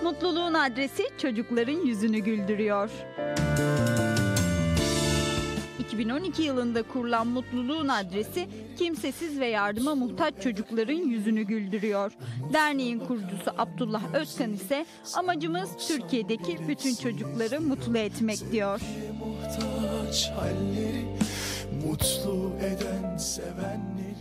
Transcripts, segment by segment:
Mutluluğun adresi çocukların yüzünü güldürüyor. 2012 yılında kurulan Mutluluğun adresi kimsesiz ve yardıma muhtaç çocukların yüzünü güldürüyor. Derneğin kurucusu Abdullah Özkan ise amacımız Türkiye'deki bütün çocukları mutlu etmek diyor. Muhtaç halleri, mutlu eden sevenleri.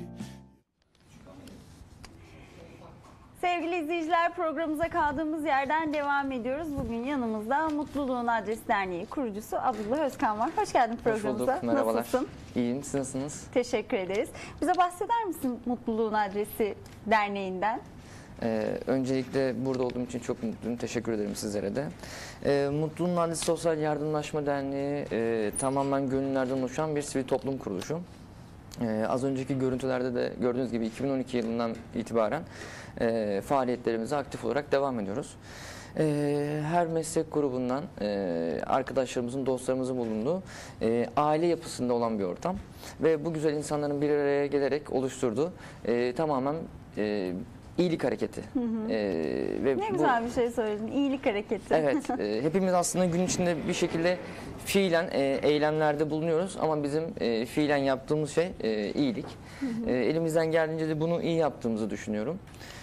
Sevgili izleyiciler, programımıza kaldığımız yerden devam ediyoruz. Bugün yanımızda Mutluluğun Adresi Derneği kurucusu Abdullah Özkan var. Hoş geldin programımıza. Hoş bulduk, merhabalar. Nasılsın? İyiyim, siz nasılsınız? Teşekkür ederiz. Bize bahseder misin Mutluluğun Adresi Derneği'nden? Öncelikle burada olduğum için çok mutluyum. Teşekkür ederim sizlere de. Mutluluğun Adresi Sosyal Yardımlaşma Derneği tamamen gönüllülerden oluşan bir sivil toplum kuruluşu. Az önceki görüntülerde de gördüğünüz gibi 2012 yılından itibaren faaliyetlerimize aktif olarak devam ediyoruz. Her meslek grubundan arkadaşlarımızın, dostlarımızın bulunduğu aile yapısında olan bir ortam ve bu güzel insanların bir araya gelerek oluşturduğu tamamen iyilik hareketi. Ve Ne güzel bir şey söyledin, iyilik hareketi. Evet, hepimiz aslında gün içinde bir şekilde fiilen eylemlerde bulunuyoruz ama bizim fiilen yaptığımız şey iyilik. Elimizden geldiğince de bunu iyi yaptığımızı düşünüyorum.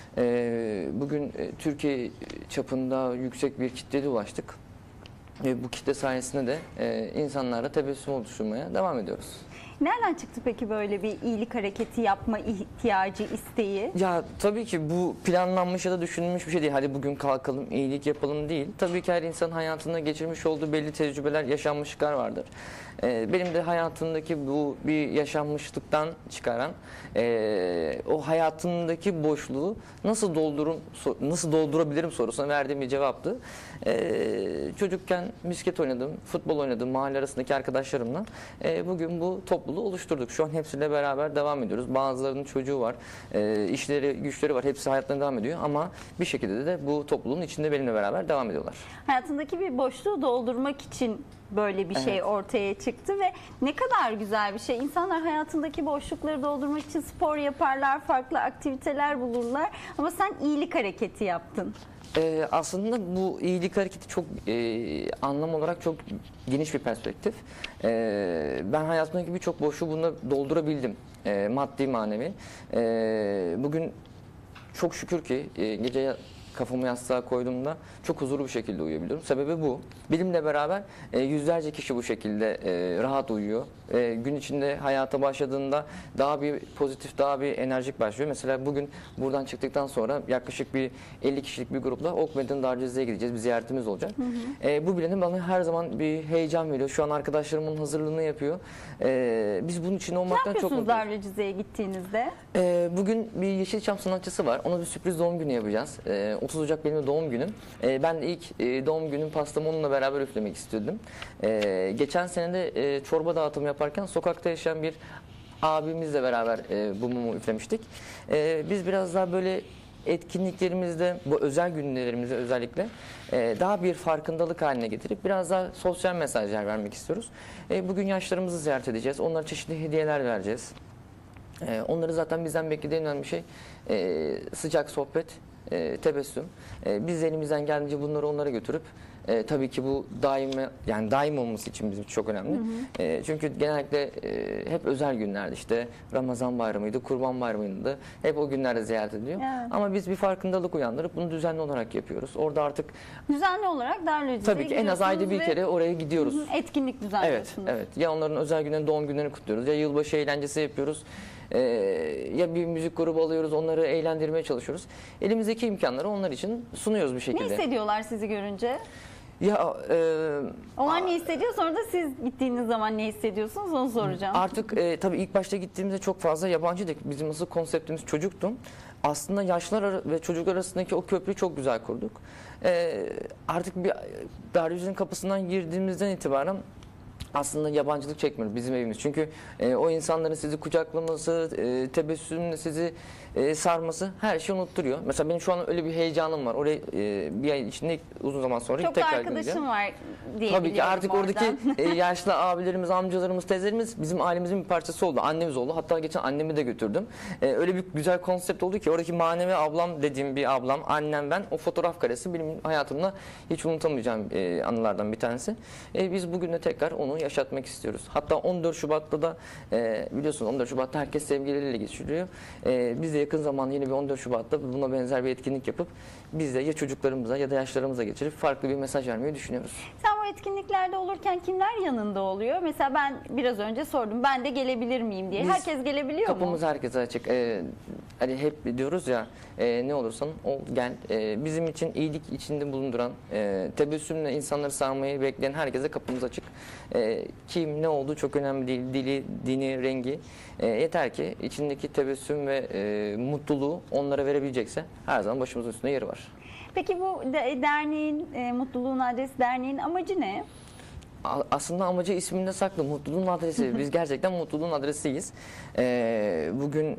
Bugün Türkiye çapında yüksek bir kitleye ulaştık. Bu kitle sayesinde de insanlarla tebessüm oluşturmaya devam ediyoruz. Nereden çıktı peki böyle bir iyilik hareketi yapma ihtiyacı, isteği? Ya tabii ki bu planlanmış ya da düşünülmüş bir şey değil. Hadi bugün kalkalım, iyilik yapalım değil. Tabii ki her insan hayatında geçirmiş olduğu belli tecrübeler, yaşanmışlıklar vardır. Benim de hayatımdaki bu bir yaşanmışlıktan çıkaran o hayatımdaki boşluğu nasıl doldurabilirim sorusuna verdiğim bir cevaptı. Çocukken misket oynadım, futbol oynadım mahalle arasındaki arkadaşlarımla. Bugün bu topluluğu oluşturduk. Şu an hepsiyle beraber devam ediyoruz. Bazılarının çocuğu var, işleri, güçleri var. Hepsi hayatlarına devam ediyor ama bir şekilde de bu topluluğun içinde benimle beraber devam ediyorlar. Hayatındaki bir boşluğu doldurmak için böyle bir şey ortaya çıktı ve ne kadar güzel bir şey. İnsanlar hayatındaki boşlukları doldurmak için spor yaparlar, farklı aktiviteler bulurlar ama sen iyilik hareketi yaptın. Aslında bu iyilik hareketi çok anlam olarak çok geniş bir perspektif. Ben hayatımdaki birçok boşluğu bununla doldurabildim. Maddi, manevi. Bugün çok şükür ki gece kafamı yastığa koyduğumda çok huzurlu bir şekilde uyuyabiliyorum. Sebebi bu. Benimle beraber yüzlerce kişi bu şekilde rahat uyuyor. Gün içinde hayata başladığında daha bir pozitif, daha bir enerjik başlıyor. Mesela bugün buradan çıktıktan sonra yaklaşık bir 50 kişilik bir grupla Ok Darceze'ye gideceğiz. Bir ziyaretimiz olacak. Bu bile bana her zaman bir heyecan veriyor. Şu an arkadaşlarımın hazırlığını yapıyor. Biz bunun için olmaktan çok mutluyuz. Ne yapıyorsunuz Darceze'ye gittiğinizde? Bugün bir Yeşilçam sanatçısı var. Ona bir sürpriz doğum günü yapacağız. 30 Ocak benim de doğum günüm. Ben de ilk doğum günüm pastamı onunla beraber üflemek istiyordum. Geçen sene de çorba dağıtımı yaparken sokakta yaşayan bir abimizle beraber bu mumu üflemiştik. Biz biraz daha böyle etkinliklerimizde, bu özel günlerimizde özellikle daha bir farkındalık haline getirip biraz daha sosyal mesajlar vermek istiyoruz. Bugün yaşlarımızı ziyaret edeceğiz. Onlara çeşitli hediyeler vereceğiz. Onları zaten bizden beklediği önemli bir şey sıcak sohbet, tebessüm. Biz elimizden geldiğince bunları onlara götürüp tabii ki bu daim olması için bizim çok önemli. Çünkü genellikle hep özel günlerde işte Ramazan bayramıydı, Kurban bayramıydı. Hep o günlerde ziyaret ediliyor. Evet. Ama biz bir farkındalık uyandırıp bunu düzenli olarak yapıyoruz. Orada artık düzenli olarak Darceze'ye tabii ki en az ayda bir kere oraya gidiyoruz. Etkinlik düzenliyorsunuz. Evet. Ya onların özel günlerini, doğum günlerini kutluyoruz. Ya yılbaşı eğlencesi yapıyoruz. Ya bir müzik grubu alıyoruz, onları eğlendirmeye çalışıyoruz. Elimizdeki imkanları onlar için sunuyoruz bir şekilde. Ne hissediyorlar sizi görünce? Onlar ne hissediyor? Sonra da siz gittiğiniz zaman ne hissediyorsunuz onu soracağım. Artık tabii ilk başta gittiğimizde çok fazla yabancıydık. Bizim asıl konseptimiz çocuktu. Aslında yaşlar ve çocuklar arasındaki o köprüyü çok güzel kurduk. Artık bir Darceze'nin kapısından girdiğimizden itibaren aslında yabancılık çekmiyor bizim evimiz. Çünkü o insanların sizi kucaklaması, tebessümle sizi sarması her şeyi unutturuyor. Mesela benim şu an öyle bir heyecanım var. Oraya bir ay içinde uzun zaman sonra Çok tekrar arkadaşım gideceğim. var diye Tabii ki artık oradan. oradaki yaşlı abilerimiz, amcalarımız, teyzelerimiz bizim ailemizin bir parçası oldu. Annemiz oldu. Hatta geçen annemi de götürdüm. Öyle bir güzel konsept oldu ki oradaki manevi ablam dediğim bir ablam, annem, ben, o fotoğraf karesi benim hayatımda hiç unutamayacağım anılardan bir tanesi. Biz bugün de tekrar onu yaşatmak istiyoruz. Hatta 14 Şubat'ta da biliyorsun 14 Şubat'ta herkes sevgilileriyle geçiriyor. Biz de yakın zamanda yine bir 14 Şubat'ta buna benzer bir etkinlik yapıp biz de ya çocuklarımıza ya da yaşlarımıza geçirip farklı bir mesaj vermeyi düşünüyoruz. Sen bu etkinliklerde olurken kimler yanında oluyor? Mesela ben biraz önce sordum. Ben de gelebilir miyim diye. Biz- Herkes gelebiliyor mu? Kapımız herkese açık. Hani hep diyoruz ya ne olursan ol gel. Bizim için iyilik içinde bulunduran, tebessümle insanları sarmayı bekleyen herkese kapımız açık. Kim ne olduğu çok önemli değil. Dili, dini, rengi. Yeter ki içindeki tebessüm ve mutluluğu onlara verebilecekse her zaman başımızın üstünde yeri var. Peki bu derneğin, Mutluluğun Adresi Derneği'nin amacı ne? Aslında amacı isminde saklı. Mutluluğun adresi. Biz gerçekten mutluluğun adresiyiz. Bugün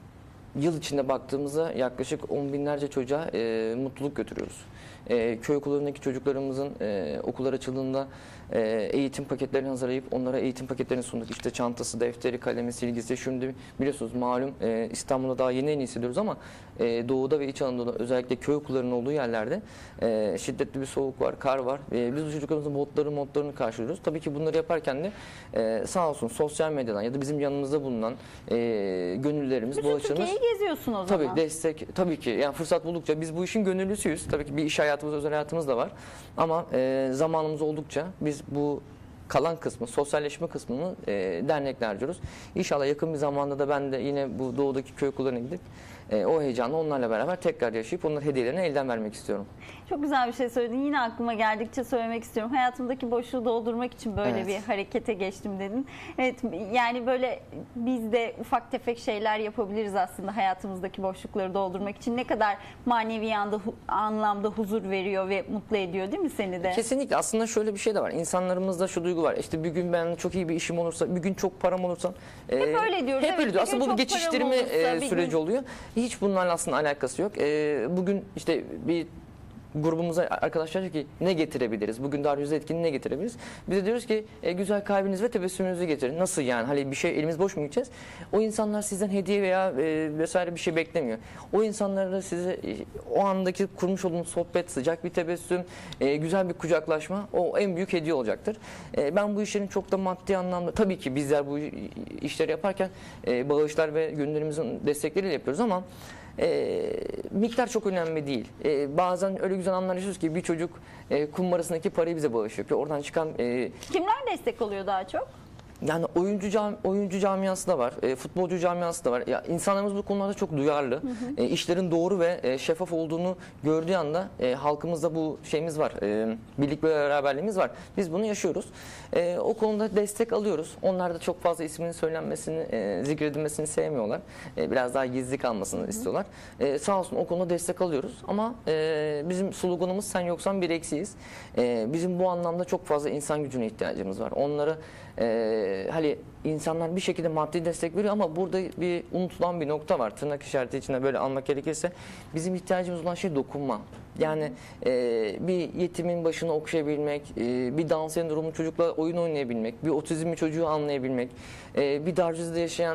yıl içinde baktığımızda yaklaşık 10 binlerce çocuğa mutluluk götürüyoruz. Köy okullarındaki çocuklarımızın okullar açıldığında eğitim paketlerini hazırlayıp onlara eğitim paketlerini sunduk. İşte çantası, defteri, kalemi, silgisi. Şimdi biliyorsunuz malum İstanbul'da daha yeni hissediyoruz ama Doğu'da ve İç Anadolu'da özellikle köy okullarının olduğu yerlerde şiddetli bir soğuk var, kar var. Biz bu çocuklarımızın modlarını karşılıyoruz. Tabii ki bunları yaparken de sağ olsun sosyal medyadan ya da bizim yanımızda bulunan gönüllülerimiz, Bütün bağışlarımız. Türkiye'yi geziyorsun o zaman. Tabii destek, tabii ki yani fırsat buldukça biz bu işin gönüllüsüyüz. Tabii ki bir iş hayatımız, özel hayatımız da var. Ama zamanımız oldukça biz bu kalan kısmı, sosyalleşme kısmını dernekle harcıyoruz. İnşallah yakın bir zamanda da ben de yine bu doğudaki köy okullarına gidip o heyecanı onlarla beraber tekrar yaşayıp onların hediyelerini elden vermek istiyorum. Çok güzel bir şey söyledin. Yine aklıma geldikçe söylemek istiyorum. Hayatımdaki boşluğu doldurmak için böyle Evet. bir harekete geçtim dedin. Evet, yani böyle biz de ufak tefek şeyler yapabiliriz aslında hayatımızdaki boşlukları doldurmak için. Ne kadar manevi anlamda huzur veriyor ve mutlu ediyor değil mi seni de? Kesinlikle. Aslında şöyle bir şey de var. İnsanlarımızda şu duygu var. İşte bir gün ben çok iyi bir işim olursa, bir gün çok param olursa. Hep öyle diyoruz. Hep Evet, öyle bir diyor. Aslında gün bu bir çok param geçiştirme olursa, bir süreci gün- oluyor. Hiç bunlarla aslında alakası yok. Bugün işte bir grubumuza arkadaşlar diyor ki ne getirebiliriz? Bugün Darüz'de etkinliği ne getirebiliriz? Biz de diyoruz ki güzel kalbiniz ve tebessümünüzü getirin. Nasıl yani? Hani bir şey elimiz boş mu gideceğiz? O insanlar sizden hediye veya vesaire bir şey beklemiyor. O insanlara size o andaki kurmuş olduğunuz sohbet, sıcak bir tebessüm, güzel bir kucaklaşma o en büyük hediye olacaktır. Ben bu işlerin çok da maddi anlamda tabii ki bizler bu işleri yaparken bağışlar ve gönüllerimizin destekleriyle yapıyoruz ama miktar çok önemli değil. Bazen öyle güzel anlar yaşıyoruz ki bir çocuk kumbarasındaki parayı bize bağışlıyor. Oradan çıkan Kimler destek oluyor daha çok? yani oyuncu camiası da var, futbolcu camiası da var. Ya insanlarımız bu konularda çok duyarlı. İşlerin doğru ve şeffaf olduğunu gördüğü anda halkımızda bu şeyimiz var. Birlik ve beraberliğimiz var. Biz bunu yaşıyoruz. O konuda destek alıyoruz. Onlar da çok fazla isminin söylenmesini, zikredilmesini sevmiyorlar. Biraz daha gizli kalmasını istiyorlar. Sağ olsun o konuda destek alıyoruz. Ama bizim sloganımız sen yoksan bir eksiyiz. Bizim bu anlamda çok fazla insan gücüne ihtiyacımız var. Onları hani insanlar bir şekilde maddi destek veriyor ama burada bir unutulan bir nokta var. Tırnak işareti içinde böyle almak gerekirse bizim ihtiyacımız olan şey dokunma. Yani bir yetimin başını okşayabilmek, bir Down sendromlu çocukla oyun oynayabilmek, bir otizmli çocuğu anlayabilmek, bir Darcız'da yaşayan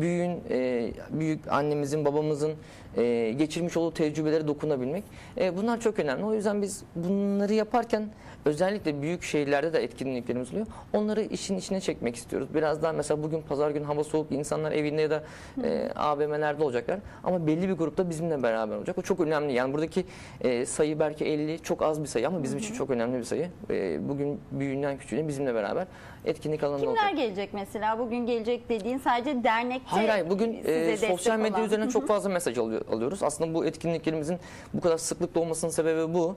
büyük annemizin, babamızın geçirmiş olduğu tecrübelere dokunabilmek. Bunlar çok önemli. O yüzden biz bunları yaparken özellikle büyük şehirlerde de etkinliklerimiz oluyor. Onları işin içine çekmek istiyoruz. Biraz daha mesela bugün pazar günü hava soğuk, insanlar evinde ya da AVM'lerde olacaklar. Ama belli bir grupta bizimle beraber olacak. O çok önemli. Yani buradaki sayı belki 50 çok az bir sayı ama bizim için çok önemli bir sayı. Bugün büyüğünden küçüğüne bizimle beraber etkinlik alanında olacak. Kimler gelecek mesela? Bugün gelecek dediğin sadece dernekte Hayır bugün size destek sosyal medya olan. üzerinden çok fazla mesaj alıyoruz. Aslında bu etkinliklerimizin bu kadar sıklıkla olmasının sebebi bu.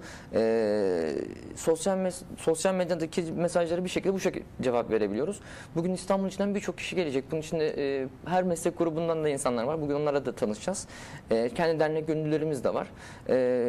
Sosyal medyadaki mesajları bir şekilde bu şekilde cevap verebiliyoruz. Bugün İstanbul içinden birçok kişi gelecek. Bunun içinde her meslek grubundan da insanlar var. Bugün onlarla da tanışacağız. Kendi dernek gönüllülerimiz de var. Bunun yanı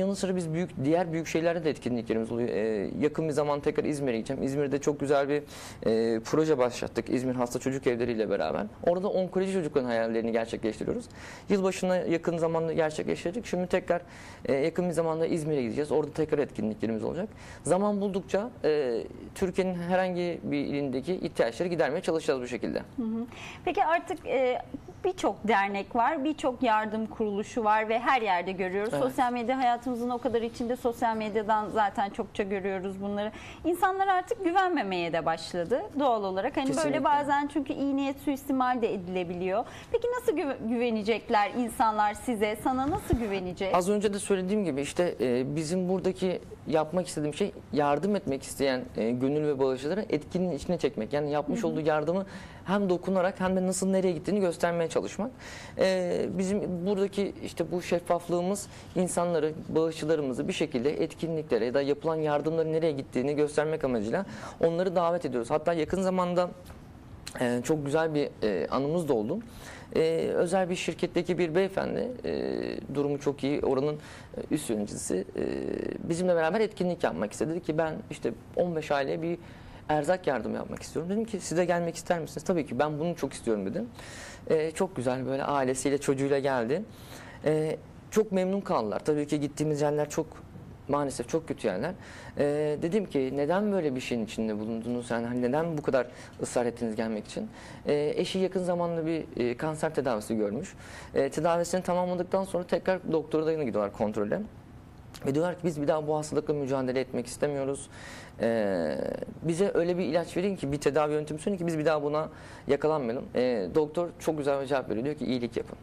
yanı sıra biz diğer büyük şehirlerde de etkinliklerimiz oluyor. Yakın bir zaman tekrar İzmir'e gideceğim. İzmir'de çok güzel bir proje başlattık. İzmir Hasta Çocuk Evleri ile beraber. Orada onkoloji çocukların hayallerini gerçekleştiriyoruz. Yılbaşına yakın zamanda gerçekleştirdik. Şimdi tekrar yakın bir zamanda İzmir'e gideceğiz. Orada tekrar etkinliklerimiz olacak. Zaman buldukça Türkiye'nin herhangi bir ilindeki ihtiyaçları gidermeye çalışacağız bu şekilde. Peki artık birçok dernek var, birçok yardım kuruluşu var ve her yerde görüyoruz. Evet. Sosyal medya hayatımızın o kadar içinde, sosyal medyadan zaten çokça görüyoruz bunları. İnsanlar artık güvenmemeye de başladı doğal olarak. Hani Kesinlikle. böyle bazen çünkü iyi niyet suistimal de edilebiliyor. Peki nasıl güvenecekler insanlar size? Sana nasıl güvenecek? Az önce de söylediğim gibi işte bizim buradaki yapmak istediğim şey yardım etmek isteyen gönül ve bağışçıları etkinin içine çekmek. Yani yapmış olduğu yardımı hem dokunarak hem de nasıl nereye gittiğini göstermeye çalışmak. Bizim buradaki işte bu şeffaflığımız insanları, bağışçılarımızı bir şekilde etkinliklere ya da yapılan yardımların nereye gittiğini göstermek amacıyla onları davet ediyoruz. Hatta yakın zamanda çok güzel bir anımız da oldu. Özel bir şirketteki bir beyefendi, durumu çok iyi, oranın üst yöneticisi, bizimle beraber etkinlik yapmak istedi. Dedi ki ben işte 15 aileye bir erzak yardım yapmak istiyorum. Dedim ki siz de gelmek ister misiniz? Tabii ki ben bunu çok istiyorum dedim. Çok güzel böyle ailesiyle çocuğuyla geldi. Çok memnun kaldılar. Tabii ki gittiğimiz yerler maalesef çok kötü yerler. Dedim ki neden böyle bir şeyin içinde bulundunuz? Yani hani neden bu kadar ısrar ettiniz gelmek için? Eşi yakın zamanda bir kanser tedavisi görmüş. Tedavisini tamamladıktan sonra tekrar doktora da yine gidiyorlar kontrole. Ve diyorlar ki biz bir daha bu hastalıkla mücadele etmek istemiyoruz. Bize öyle bir ilaç verin ki, bir tedavi yöntemi söyleyin ki biz bir daha buna yakalanmayalım. Doktor çok güzel bir cevap veriyor. Diyor ki iyilik yapın.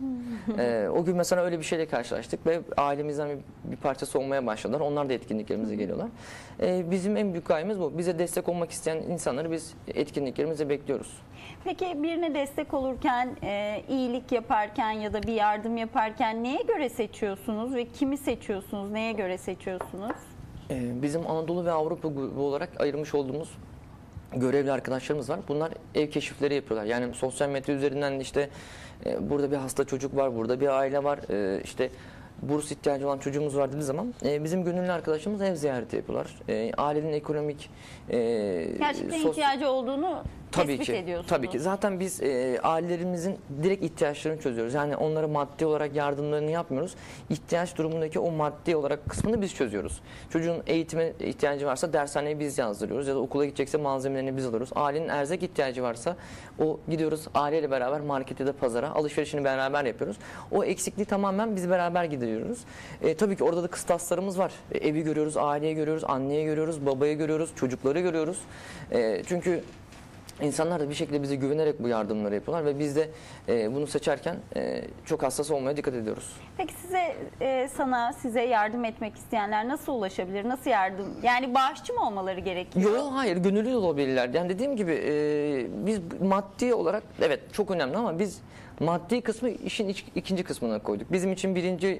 O gün mesela öyle bir şeyle karşılaştık ve ailemizden bir parçası olmaya başladılar. Onlar da etkinliklerimize geliyorlar. Bizim en büyük gayemiz bu. Bize destek olmak isteyen insanları biz etkinliklerimize bekliyoruz. Peki birine destek olurken, iyilik yaparken ya da bir yardım yaparken neye göre seçiyorsunuz ve kimi seçiyorsunuz? Neye göre seçiyorsunuz? Bizim Anadolu ve Avrupa grubu olarak ayırmış olduğumuz görevli arkadaşlarımız var. Bunlar ev keşifleri yapıyorlar. Yani sosyal medya üzerinden işte burada bir hasta çocuk var, burada bir aile var, işte burs ihtiyacı olan çocuğumuz var dediği zaman bizim gönüllü arkadaşlarımız ev ziyareti yapıyorlar. Ailenin ekonomik gerçekten ihtiyacı olduğunu tespit ediyorsunuz. Tabii ki. Zaten biz ailelerimizin direkt ihtiyaçlarını çözüyoruz. Yani onlara maddi olarak yardımlarını yapmıyoruz. İhtiyaç durumundaki o maddi olarak kısmını biz çözüyoruz. Çocuğun eğitime ihtiyacı varsa dershaneye biz yazdırıyoruz ya da okula gidecekse malzemelerini biz alıyoruz. Ailenin erzak ihtiyacı varsa gidiyoruz aileyle beraber markete de pazara alışverişini beraber yapıyoruz. O eksikliği tamamen biz beraber gideriyoruz. Tabii ki orada da kıstaslarımız var. Evi görüyoruz, aileyi görüyoruz, anneyi görüyoruz, babayı görüyoruz, çocukları görüyoruz. Çünkü İnsanlar da bir şekilde bize güvenerek bu yardımları yapıyorlar ve biz de bunu seçerken çok hassas olmaya dikkat ediyoruz. Peki size yardım etmek isteyenler nasıl ulaşabilir? Nasıl yardım? Yani bağışçı mı olmaları gerekiyor? Yok, hayır, gönüllü de olabilirler. Yani dediğim gibi biz maddi olarak evet çok önemli ama biz maddi kısmı işin ikinci kısmına koyduk. Bizim için birinci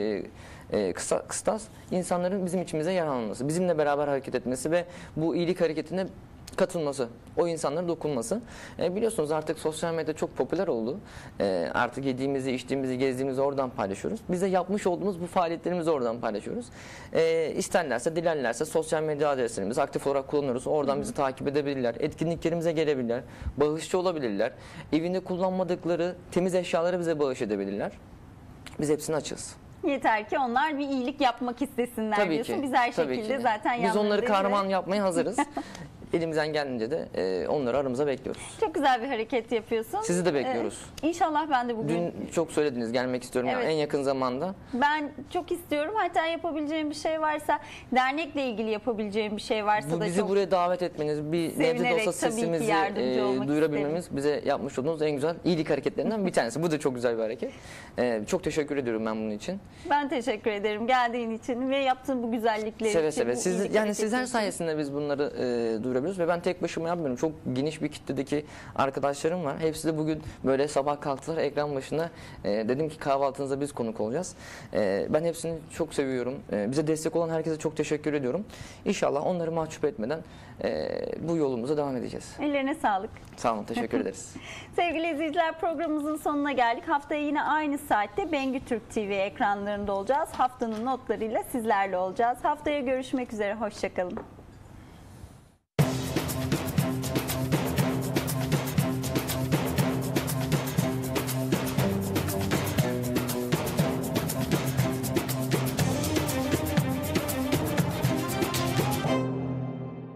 kıstas insanların bizim içimize yer alması, bizimle beraber hareket etmesi ve bu iyilik hareketine katılması, o insanlara dokunması. Biliyorsunuz artık sosyal medya çok popüler oldu. Artık yediğimizi, içtiğimizi, gezdiğimizi oradan paylaşıyoruz. Biz de yapmış olduğumuz bu faaliyetlerimizi oradan paylaşıyoruz. İsterlerse, dilerlerse sosyal medya adreslerimizi aktif olarak kullanıyoruz. Oradan bizi takip edebilirler. Etkinliklerimize gelebilirler. Bağışçı olabilirler. Evinde kullanmadıkları temiz eşyaları bize bağış edebilirler. Biz hepsini açığız. Yeter ki onlar bir iyilik yapmak istesinler tabii diyorsun. ki, Biz her tabii şekilde ki. zaten Biz onları yanlarındayız kahraman yapmaya hazırız. Elimizden geldiğince de onları aramıza bekliyoruz. Çok güzel bir hareket yapıyorsun. Sizi de bekliyoruz. İnşallah ben de bugün... Dün çok söylediniz, gelmek istiyorum Evet. en yakın zamanda. Ben çok istiyorum. Hatta yapabileceğim bir şey varsa, dernekle ilgili yapabileceğim bir şey varsa da Bizi çok... buraya davet etmeniz, bir nebze de sevinerek olsa tabii ki sesimizi yardımcı olmak duyurabilmemiz bize yapmış olduğunuz en güzel iyilik hareketlerinden bir tanesi. Bu da çok güzel bir hareket. Çok teşekkür ediyorum ben bunun için. Ben teşekkür ederim geldiğin için ve yaptığın bu güzellikler Seve için. seve. bu iyilik Yani hareketi sizler için. sayesinde biz bunları duyurabiliyoruz. sürdürebiliyoruz ve ben tek başıma yapmıyorum. Çok geniş bir kitledeki arkadaşlarım var. Hepsi de bugün böyle sabah kalktılar ekran başına. Dedim ki kahvaltınıza biz konuk olacağız. Ben hepsini çok seviyorum. Bize destek olan herkese çok teşekkür ediyorum. İnşallah onları mahcup etmeden bu yolumuza devam edeceğiz. Ellerine sağlık. Sağ olun, teşekkür ederiz. Sevgili izleyiciler, programımızın sonuna geldik. Haftaya yine aynı saatte Bengü Türk TV ekranlarında olacağız. Haftanın notlarıyla sizlerle olacağız. Haftaya görüşmek üzere, hoşçakalın.